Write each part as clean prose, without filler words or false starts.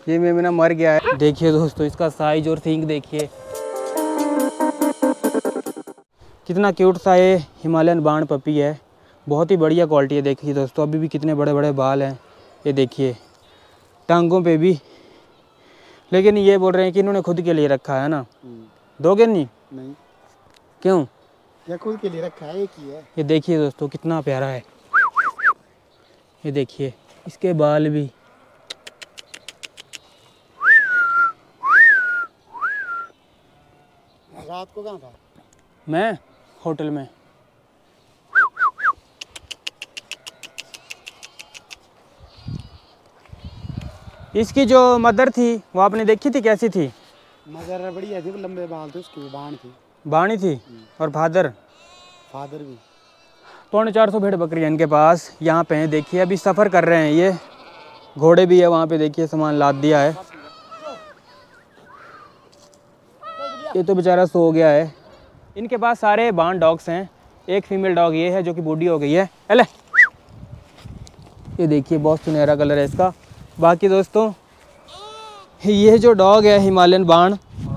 ये मेमना मर गया है। देखिए दोस्तों इसका साइज और सींग देखिए कितना क्यूट सा ये हिमालयन बाण पपी है। बहुत ही बढ़िया क्वालिटी है। देखिए दोस्तों अभी भी कितने बड़े बड़े बाल हैं, ये देखिए टांगों पे भी। लेकिन ये बोल रहे हैं कि इन्होंने खुद के लिए रखा है ना, दोगे नहीं? नहीं। क्यों? या खुद के लिए रखा है, एक ही है। ये देखिए दोस्तों कितना प्यारा है। ये देखिए इसके बाल भी। रात को कहाँ था? मैं होटल में। इसकी जो मदर थी वो आपने देखी थी, कैसी थी? मदर बढ़िया थी, लंबे बाल थे उसकी, बाण थी। बाणी थी। और फादर? फादर भी। 450 भेड़ बकरी इनके पास। यहाँ पे हैं देखिए, अभी सफ़र कर रहे हैं ये। घोड़े भी है वहाँ पे, देखिए सामान लाद दिया है। ये तो बेचारा सो गया है। इनके पास सारे बाण डॉग्स हैं। एक फीमेल डॉग ये है जो कि बूढ़ी हो गई है। अले ये देखिए बहुत सुनहरा कलर है इसका। बाकी दोस्तों ये जो डॉग है हिमालयन बाण,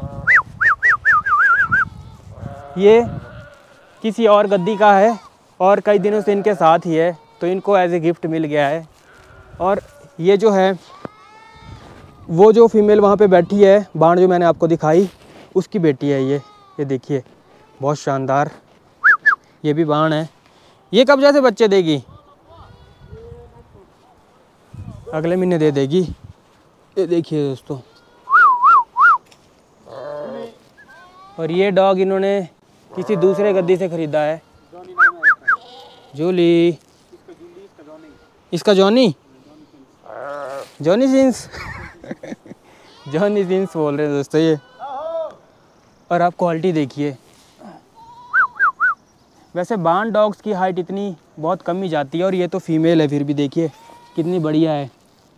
ये किसी और गद्दी का है और कई दिनों से इनके साथ ही है, तो इनको एज ए गिफ्ट मिल गया है। और ये जो है वो जो फीमेल वहाँ पे बैठी है बाण जो मैंने आपको दिखाई, उसकी बेटी है ये देखिए बहुत शानदार। ये भी बाण है। ये कब जैसे बच्चे देगी? अगले महीने दे देगी। ये देखिए दोस्तों। और ये डॉग इन्होंने किसी दूसरे गद्दी से ख़रीदा है। जूली। इसका Johnny, Johnny Sins Johnny Sins बोल रहे हैं दोस्तों ये। और आप क्वालिटी देखिए। वैसे बाण डॉग्स की हाइट इतनी बहुत कम ही जाती है और ये तो फीमेल है, फिर भी देखिए कितनी बढ़िया है।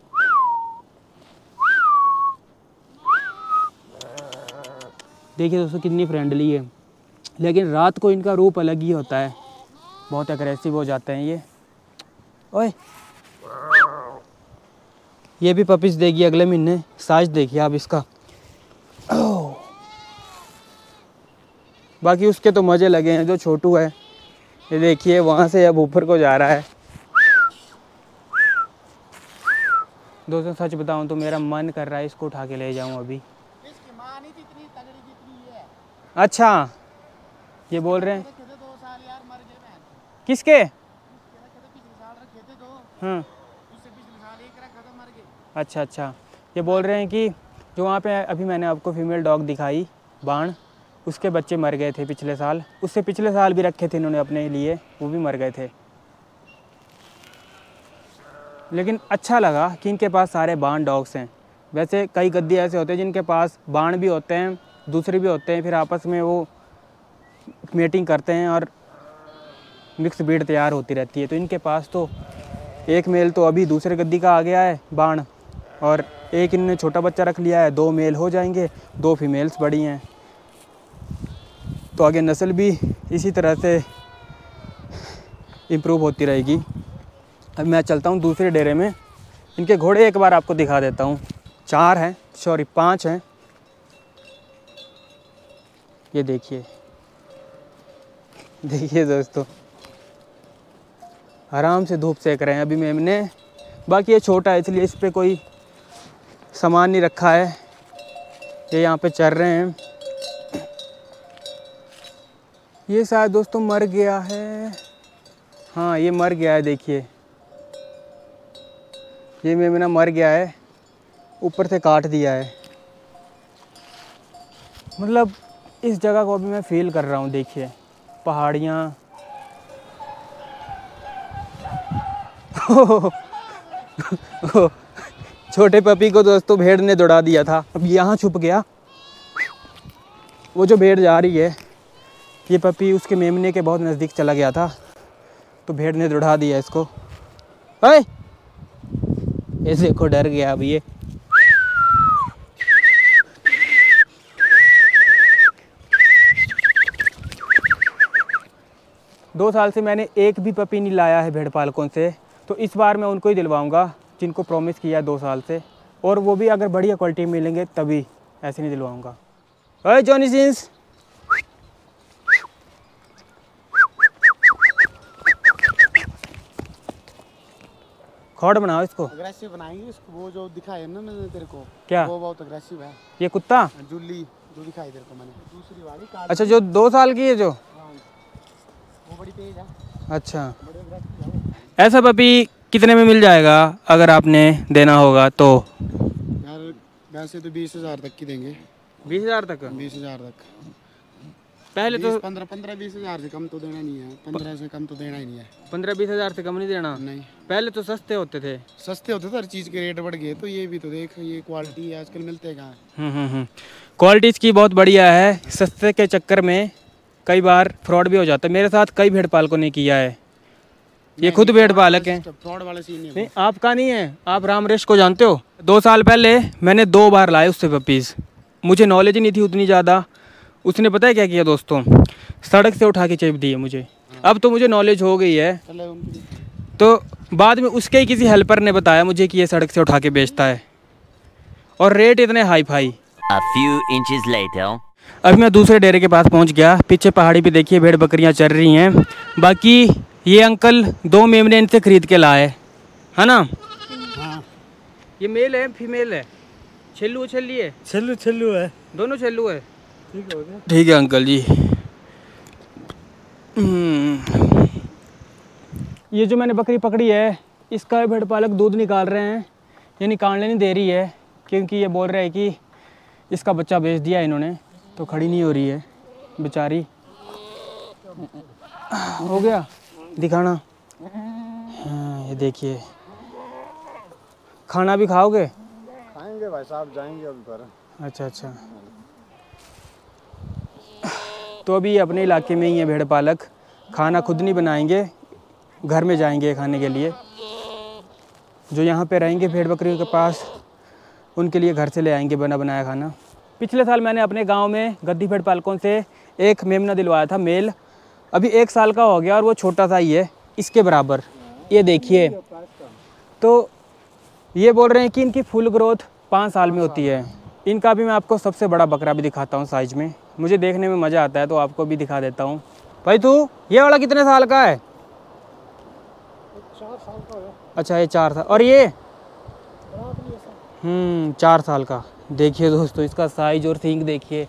देखिए दोस्तों कितनी फ्रेंडली है। लेकिन रात को इनका रूप अलग ही होता है, बहुत अग्रेसिव हो जाते हैं ये। ओए ये भी पपीज देगी अगले महीने। साइज देखिए आप इसका। बाकी उसके तो मज़े लगे हैं। जो छोटू है ये देखिए वहाँ से अब ऊपर को जा रहा है। दोस्तों सच बताऊँ तो मेरा मन कर रहा है इसको उठा के ले जाऊँ अभी। इसकी माँ नहीं थी इतनी तगड़ी जितनी है। अच्छा ये बोल रहे हैं 2 साल यार मर गए। किसके? पिछले साल रखे थे 2। हाँ उससे पिछले साल एक रखा था, मर गए। अच्छा अच्छा। ये बोल रहे हैं कि जो वहाँ पे अभी मैंने आपको फीमेल डॉग दिखाई बाण, उसके बच्चे मर गए थे पिछले साल। उससे पिछले साल भी रखे थे इन्होंने अपने लिए, वो भी मर गए थे। लेकिन अच्छा लगा कि इनके पास सारे बाण डॉग्स हैं। वैसे कई गद्दी ऐसे होते हैं जिनके पास बाण भी होते हैं, दूसरे भी होते हैं, फिर आपस में वो मेटिंग करते हैं और मिक्स ब्रीड तैयार होती रहती है। तो इनके पास तो एक मेल तो अभी दूसरे गद्दी का आ गया है बाण, और एक इन्होंने छोटा बच्चा रख लिया है। 2 मेल हो जाएंगे, 2 फीमेल्स बड़ी हैं। तो आगे नस्ल भी इसी तरह से इम्प्रूव होती रहेगी। अब मैं चलता हूँ दूसरे डेरे में। इनके घोड़े एक बार आपको दिखा देता हूँ। 4 हैं, सॉरी 5 हैं। ये देखिए, देखिए दोस्तों आराम से धूप सेक रहे हैं अभी मेमने। बाकी ये छोटा है इसलिए इस पर कोई सामान नहीं रखा है, ये यहाँ पे चर रहे हैं। ये शायद दोस्तों मर गया है। हाँ ये मर गया है, देखिए ये मेमना मर गया है, ऊपर से काट दिया है। मतलब इस जगह को अभी मैं फील कर रहा हूँ। देखिए पहाड़ियाँ छोटे पपी को दोस्तों भेड़ ने दौड़ा दिया था, अब यहाँ छुप गया। वो जो भेड़ जा रही है, ये पपी उसके मेमने के बहुत नज़दीक चला गया था, तो भेड़ ने दौड़ा दिया इसको। अरे ऐसे को डर गया अब ये। दो साल से मैंने एक भी पपी नहीं लाया है भेड़ पालकों से, तो इस बार मैं उनको ही दिलवाऊंगा जिनको प्रॉमिस किया है 2 साल से। और वो भी अगर बढ़िया क्वालिटी मिलेंगे तभी, ऐसे नहीं दिलवाऊँगा। ओए जॉनी सिंस, खोड़ बनाओ इसको। अग्रेसिव बनाएंगे इसको, वो जो दिखाया ना मैंने तेरे को, क्या? वो बहुत अग्रेसिव है। ये कुत्ता जुल्ली जो दिखाई तेरे को मैंने, दूसरी वाली काली। अच्छा, जो 2 साल की है जो? हाँ, वो बड़ी तेज है। अच्छा, बड़ी अग्रेसिव है वो। ऐसा पपी कितने में मिल जाएगा अगर आपने देना होगा तो? यार वैसे तो 20,000 तक की देंगे। 20,000 तक? 20,000 तक। पहले तो 15-20,000 से कम तो देना नहीं है, 15 से कम तो देना ही नहीं है। 15-20,000 से कम नहीं देना? नहीं, पहले तो सस्ते होते थे। सस्ते होते थे, हर चीज़ के रेट बढ़ गए। तो ये भी तो देख, ये क्वालिटी आजकल मिलते कहाँ है। क्वालिटी इसकी बहुत बढ़िया है। सस्ते के चक्कर में कई बार फ्रॉड भी हो जाता है। मेरे साथ कई भेड़ पालकों ने किया है। ये खुद भेड़ पालक हैं। फ्रॉड वाला सीन नहीं है। नहीं, आपका नहीं है। आप रामरेश को जानते हो? 2 साल पहले मैंने 2 बार लाए उससे पपीज़। मुझे नॉलेज नहीं थी उतनी ज़्यादा। उसने पता है क्या किया दोस्तों? सड़क से उठा के चेप दिए मुझे। अब तो मुझे नॉलेज हो गई है। तो बाद में उसके ही किसी हेल्पर ने बताया मुझे कि ये सड़क से उठा के बेचता है, और रेट इतने hi fi. A few inches later. अभी मैं दूसरे डेरे के पास पहुंच गया। पीछे पहाड़ी पे देखिए भेड़ बकरियां चल रही हैं। बाकी ये अंकल 2 मेमने इनसे खरीद के लाए, है ना? हाँ, ये मेल है फीमेल है? छेल्लू छेल्ली है? छल्लू है। दोनों छेल्लू है। ठीक हो गया। ठीक है अंकल जी। ये जो मैंने बकरी पकड़ी है, इसका भेड़ पालक दूध निकाल रहे हैं। ये निकालने नहीं दे रही है क्योंकि ये बोल रहे हैं कि इसका बच्चा बेच दिया इन्होंने, तो खड़ी नहीं हो रही है बेचारी। हो गया दिखाना। हाँ, ये देखिए। खाना भी खाओगे? खाएंगे भाई साहब, जाएंगे अभी पर। अच्छा अच्छा। तो अभी अपने इलाके में ही है भेड़ पालक। खाना खुद नहीं बनाएंगे, घर में जाएंगे खाने के लिए। जो यहाँ पे रहेंगे भेड़ बकरियों के पास, उनके लिए घर से ले आएंगे बना बनाया खाना। पिछले साल मैंने अपने गांव में गद्दी भेड़ पालकों से एक मेमना दिलवाया था, मेल। अभी 1 साल का हो गया और वो छोटा सा ही है, इसके बराबर। ये देखिए। तो ये बोल रहे हैं कि इनकी फुल ग्रोथ 5 साल में होती है। इनका भी मैं आपको सबसे बड़ा बकरा भी दिखाता हूँ साइज में। मुझे देखने में मज़ा आता है तो आपको भी दिखा देता हूँ। भाई तू ये वाला कितने साल का है? 4 साल का है। अच्छा, ये 4 साल। और ये 4 साल का। देखिए दोस्तों इसका साइज और सींग देखिए।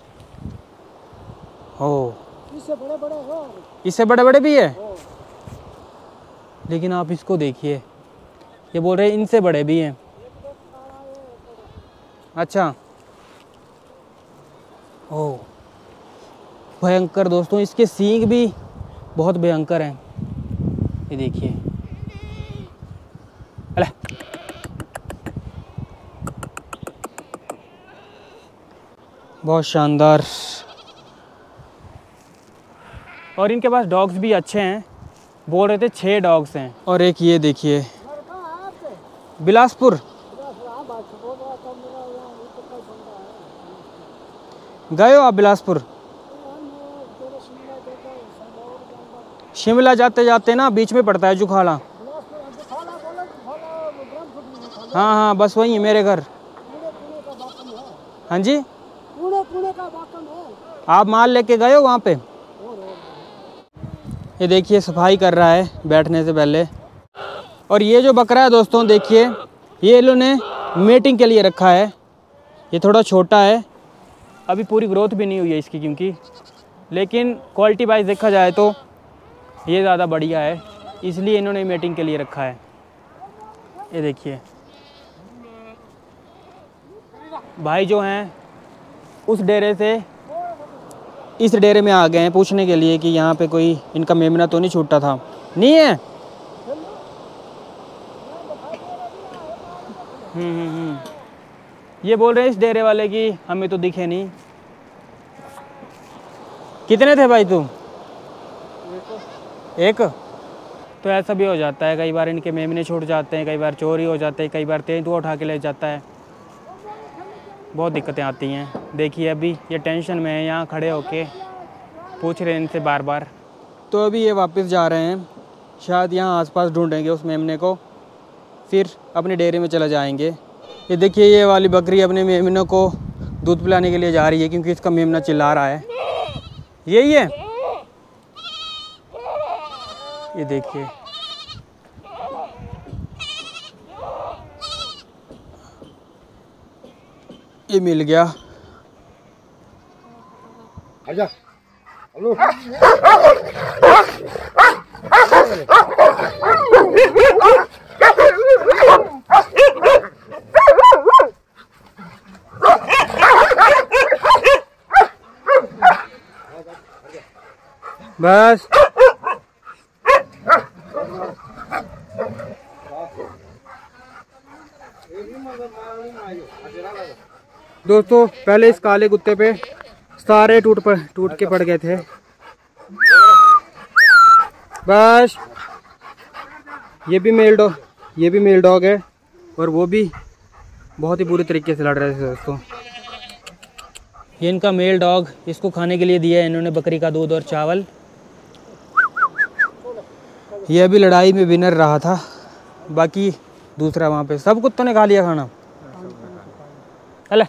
हो, इससे बड़े बड़े हो। इससे बड़े बड़े भी है। लेकिन आप इसको देखिए, ये बोल रहे हैं इनसे बड़े भी हैं। अच्छा, ओह भयंकर दोस्तों, इसके सींग भी बहुत भयंकर हैं। ये देखिए। अरे बहुत शानदार। और इनके पास डॉग्स भी अच्छे हैं। बोल रहे थे 6 डॉग्स हैं। और एक ये देखिए, बिलासपुर गए हो आप? बिलासपुर शिमला जाते जाते ना बीच में पड़ता है जुखाड़ा। हाँ हाँ, बस वही है मेरे घर। हाँ जी, आप माल लेके गए हो वहाँ पे? ये देखिए सफाई कर रहा है बैठने से पहले। और ये जो बकरा है दोस्तों देखिए, ये इन्होंने मीटिंग के लिए रखा है। ये थोड़ा छोटा है, अभी पूरी ग्रोथ भी नहीं हुई है इसकी क्योंकि, लेकिन क्वालिटी वाइज देखा जाए तो ये ज़्यादा बढ़िया है, इसलिए इन्होंने मीटिंग के लिए रखा है। ये देखिए भाई जो हैं उस डेरे से इस डेरे में आ गए हैं पूछने के लिए कि यहाँ पे कोई इनका मेमना तो नहीं छूटा था। नहीं है? ये बोल रहे हैं इस डेरे वाले की हमें तो दिखे नहीं। कितने थे भाई तुम? एक। तो ऐसा भी हो जाता है, कई बार इनके मेमने छूट जाते हैं, कई बार चोरी हो जाते हैं, कई बार तेंदुआ उठा के ले जाता है। बहुत दिक्कतें आती हैं। देखिए अभी ये टेंशन में है, यहाँ खड़े होके पूछ रहे हैं इनसे बार बार। तो अभी ये वापस जा रहे हैं, शायद यहाँ आसपास ढूंढेंगे उस मेमने को, फिर अपने डेरे में चले जाएंगे। ये देखिए ये वाली बकरी अपने मेमनों को दूध पिलाने के लिए जा रही है क्योंकि इसका मेमना चिल्ला रहा है। यही है, ये देखिए। ये मिल गया। आजा। हेलो। बस दोस्तों, पहले इस काले कुत्ते पे सारे टूट के पड़ गए थे। बस ये भी मेल डॉग है और वो भी बहुत ही बुरी तरीके से लड़ रहे थे दोस्तों। ये इनका मेल डॉग, इसको खाने के लिए दिया है इन्होंने बकरी का दूध और चावल। ये अभी लड़ाई में विनर रहा था, बाकी दूसरा वहाँ पे सब कुत्तों ने खा लिया खाना। अले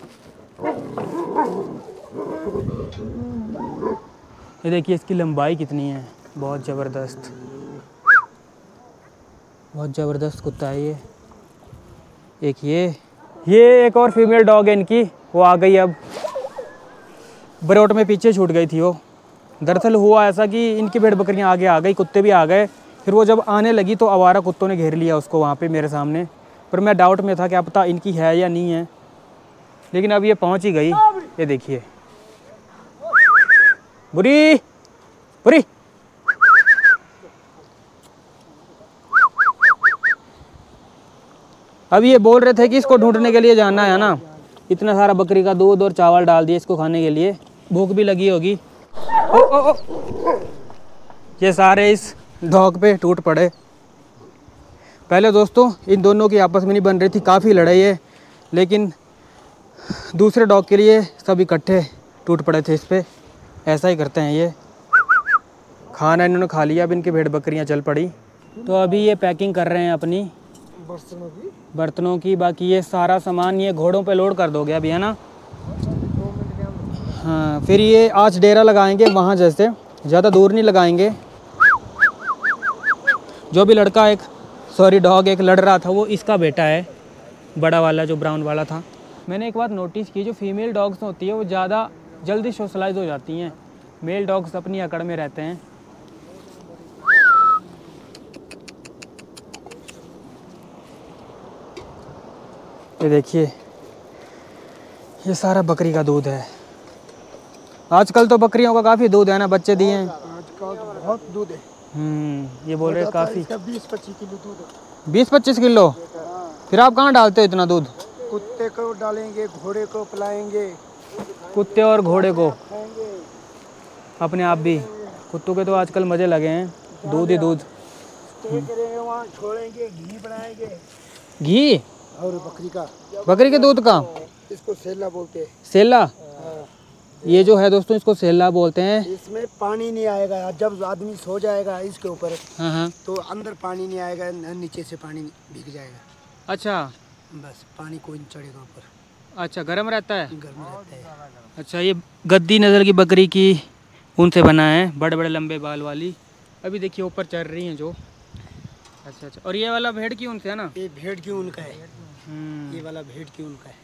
ये देखिए इसकी लंबाई कितनी है, बहुत ज़बरदस्त, बहुत ज़बरदस्त कुत्ता है ये। एक ये एक और फीमेल डॉग है इनकी, वो आ गई अब। बरोट में पीछे छूट गई थी वो। दरअसल हुआ ऐसा कि इनकी भेड़ बकरियां आगे आ गई, कुत्ते भी आ गए। फिर वो जब आने लगी तो आवारा कुत्तों ने घेर लिया उसको वहाँ पे मेरे सामने। पर मैं डाउट में था कि अब पता इनकी है या नहीं है, लेकिन अब ये पहुँच ही गई। ये देखिए बुरी बुरी। अब ये बोल रहे थे कि इसको ढूंढने के लिए जाना है ना। इतना सारा बकरी का दूध और चावल डाल दिए इसको खाने के लिए, भूख भी लगी होगी। ओ। ये सारे इस डॉग पे टूट पड़े। पहले दोस्तों इन दोनों की आपस में नहीं बन रही थी, काफ़ी लड़ाई है, लेकिन दूसरे डॉग के लिए सब इकट्ठे टूट पड़े थे इस पर। ऐसा ही करते हैं ये। खाना इन्होंने खा लिया, अब इनकी भेड़ बकरियां चल पड़ी। तो अभी ये पैकिंग कर रहे हैं अपनी बर्तनों की। बाकी ये सारा सामान ये घोड़ों पे लोड कर दोगे अभी, है ना? हाँ, फिर ये आज डेरा लगाएंगे वहाँ, जैसे ज़्यादा दूर नहीं लगाएंगे। जो भी डॉग एक लड़ रहा था वो इसका बेटा है, बड़ा वाला जो ब्राउन वाला था। मैंने एक बात नोटिस की, जो फीमेल डॉग्स होती है वो ज़्यादा जल्दी सोशलाइज हो जाती हैं। मेल डॉग्स अपनी अकड़ में रहते हैं। ये देखिए ये सारा बकरी का दूध है। आजकल तो बकरियों का काफ़ी दूध है ना, बच्चे दिए हैं आजकल तो बहुत दूध है। ये बोल रहे काफ़ी 20-25 किलो दूध है। 20-25 किलो? फिर आप कहाँ डालते हो इतना दूध? कुत्ते को डालेंगे, घोड़े को पिलाएंगे। कुत्ते और घोड़े को, अपने आप भी। कुत्तों के तो आजकल मज़े लगे हैं, दूध ही दूध। वहाँ छोड़ेंगे, घी बनाएंगे। घी? और बकरी के दूध का? इसको सेला बोलते हैं। सेला? ये जो है दोस्तों इसको सेला बोलते हैं। इसमें पानी नहीं आएगा, जब आदमी सो जाएगा इसके ऊपर हाँ तो अंदर पानी नहीं आएगा, नीचे से पानी भीग जाएगा। अच्छा, बस पानी कोई नहीं चढ़ेगा ऊपर। अच्छा, गर्म रहता है? गर्म रहता है। अच्छा, ये गद्दी नस्ल की बकरी की ऊन से बना है, बड़े बड़े लंबे बाल वाली। अभी देखिए ऊपर चढ़ रही हैं जो। अच्छा, और ये वाला भेड़ की ऊन से है ना? ये भेड़ की ऊन का है। ये वाला भेड़ की ऊन का है।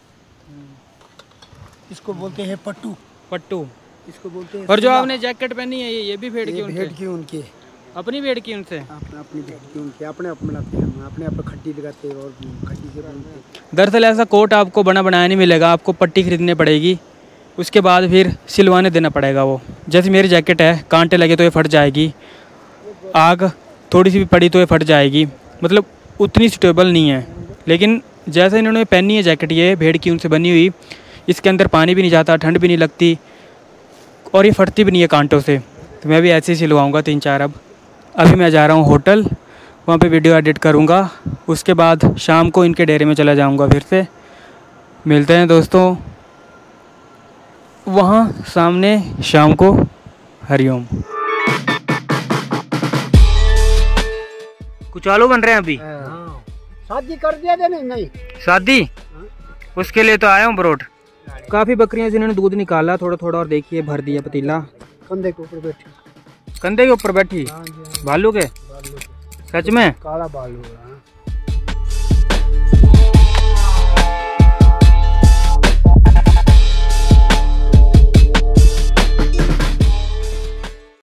इसको बोलते हैं पट्टू। इसको बोलते हैं। और जो आपने जैकेट पहनी है ये भी भेड़ की ऊन? भेड़ की ऊन की। अपनी भेड़ की ऊन से? अपनी भेड़ की ऊन की। अपने आप बनाते हैं, अपने आप खट्टी लगाते हैं और खट्टी से बनाते हैं। दरअसल ऐसा कोट आपको बना बनाया नहीं मिलेगा, आपको पट्टी खरीदनी पड़ेगी, उसके बाद फिर सिलवाने देना पड़ेगा वो। जैसे मेरी जैकेट है, कांटे लगे तो ये फट जाएगी, आग थोड़ी सी भी पड़ी तो ये फट जाएगी, मतलब उतनी सुटेबल नहीं है। लेकिन जैसे इन्होंने पहनी है जैकेट, ये भेड़ की ऊन से बनी हुई, इसके अंदर पानी भी नहीं जाता, ठंड भी नहीं लगती और ये फटती भी नहीं है कांटों से। तो मैं भी ऐसे ही सिलवाऊँगा 3-4। अभी मैं जा रहा हूँ होटल, वहाँ पे वीडियो एडिट करूँगा, उसके बाद शाम को इनके डेरे में चला जाऊँगा। फिर से मिलते हैं दोस्तों वहाँ सामने शाम को। हरिओम। कुछ आलू बन रहे हैं अभी? शादी कर दिया थे नहीं शादी उसके लिए तो आया हूँ ब्रोड। काफ़ी बकरियां से इन्होंने दूध निकाला थोड़ा थोड़ा और देखिए भर दिया पतीला। कंधे के ऊपर बैठी, कंधे के ऊपर बैठी भालू के, सच में काला भालू है।